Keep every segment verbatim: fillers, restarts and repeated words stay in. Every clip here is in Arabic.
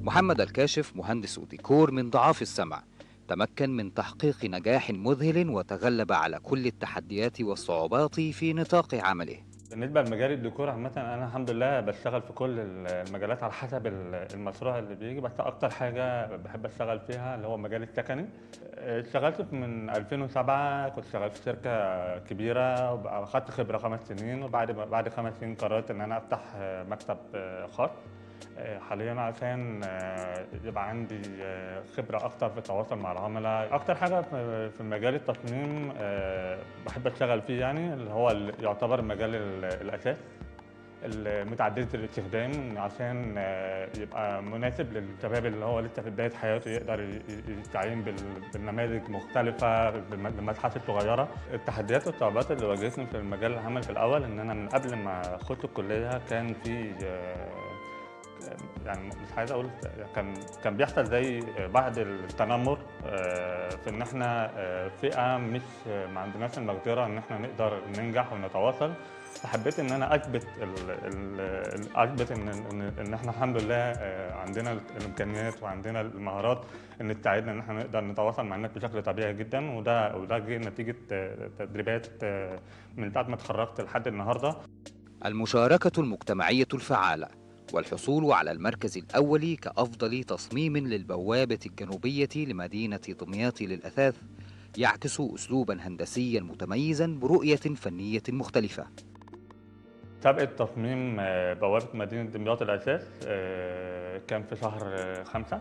محمد الكاشف مهندس ديكور من ضعاف السمع، تمكن من تحقيق نجاح مذهل وتغلب على كل التحديات والصعوبات في نطاق عمله. بالنسبة لمجال الديكور عامةً أنا الحمد لله باشتغل في كل ال المجالات على حسب ال المشروع اللي بييجي، بس أكتر حاجة باحب أشتغل فيها اللي هو المجال التقني. آآ اشتغلت من ألفين وسبعة كنت شغال في شركة كبيرة وب أخدت خبرة خمس سنين، وبعد ما بعد خمس سنين قررت إن أنا أفتح آه، مكتب آه، خاص. آآ حاليًا عشان آه، يبقى عندي آه، خبرة أكتر في التواصل مع العملا. أكتر حاجة في في مجال التصميم آآ باحب أشتغل فيه يعني اللي هو ال يعتبر مجال ال الأثاث ال متعددة الاستخدام عشان آه، يبقى مناسب للشباب اللي هو لسه في بداية حياته يقدر ي ي يستعين بال بالنماذج مختلفة بالم بالمساحات الصغيرة. التحديات والصعوبات اللي واجهتني في المجال العمل في الأول إن أنا من قبل ما أخش الكلية كان في آه، يعني مش عايز اقول كان كان بيحصل زي بعض التنمر آه، في ان احنا آه، فئه مش ما عندناش المقدره ان احنا نقدر ننجح ونتواصل. فحبيت ان انا اثبت ال- ال- ال- اثبت ان ان إن احنا الحمد لله آه، عندنا الامكانيات وعندنا المهارات ان تساعدنا ان احنا نقدر نتواصل مع الناس بشكل طبيعي جدا. وده وده جه نتيجه آه، تدريبات آه، من ساعه ما اتخرجت لحد النهارده. المشاركة المجتمعية الفعالة والحصول على المركز الأول كأفضل تصميم للبوابة الجنوبية لمدينة دمياط للأثاث يعكس أسلوبا هندسيا متميزا برؤية فنية مختلفة. مسابقة تصميم آه، بوابة مدينة دمياط الأساس آه، كان في شهر آه، خمسة.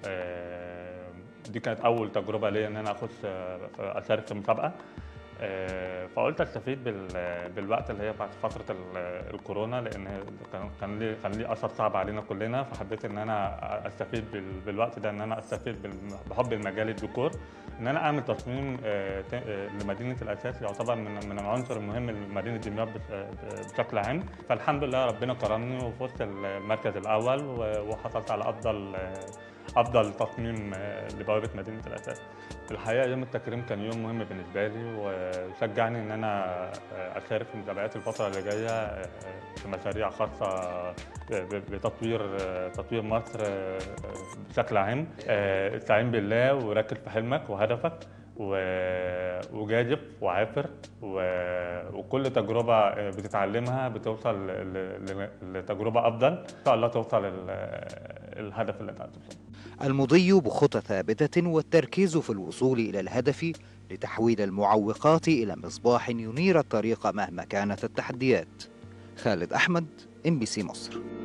آه، دي كانت أول تجربة ليا إن أنا أخش آه، أشارك في مسابقة. آه، فقلت أستفيد بال- بالوقت اللي هي بعد فترة ال- الكورونا لأن كان كان لي كان لي أثر صعب علينا كلنا. فحبيت إن أنا أستفيد بال- بالوقت ده إن أنا أستفيد بال- بحب المجال الديكور إن أنا أعمل تصميم آه، ت- آه، لمدينة الأساس يعتبر من من العنصر المهم لمدينة دمياط بش- آه، بشكل عام. فالحمد لله ربنا كرمني وفزت المركز الأول و- وحصلت على أفضل آه، أفضل تصميم آه، لبوابة مدينة الأساس. الحقيقة يوم التكريم كان يوم مهم بالنسبة لي وشجعني إن أنا آه، أشارك في مسابقات الفترة اللي جاية آه، في مشاريع خاصة ب- بتطوير آه، تطوير مصر آه، بشكل عام. آه، استعين بالله وركز في حلمك وهدفك و- وجاذب وعافر و- وكل تجربة آه، بتتعلمها بتوصل ل- ل- لتجربة أفضل إن شاء الله توصل الهدف اللي أنت عايز توصله. المضي بخطى ثابتة والتركيز في الوصول إلى الهدف لتحويل المعوقات إلى مصباح ينير الطريق مهما كانت التحديات. خالد أحمد، إم بي سي مصر.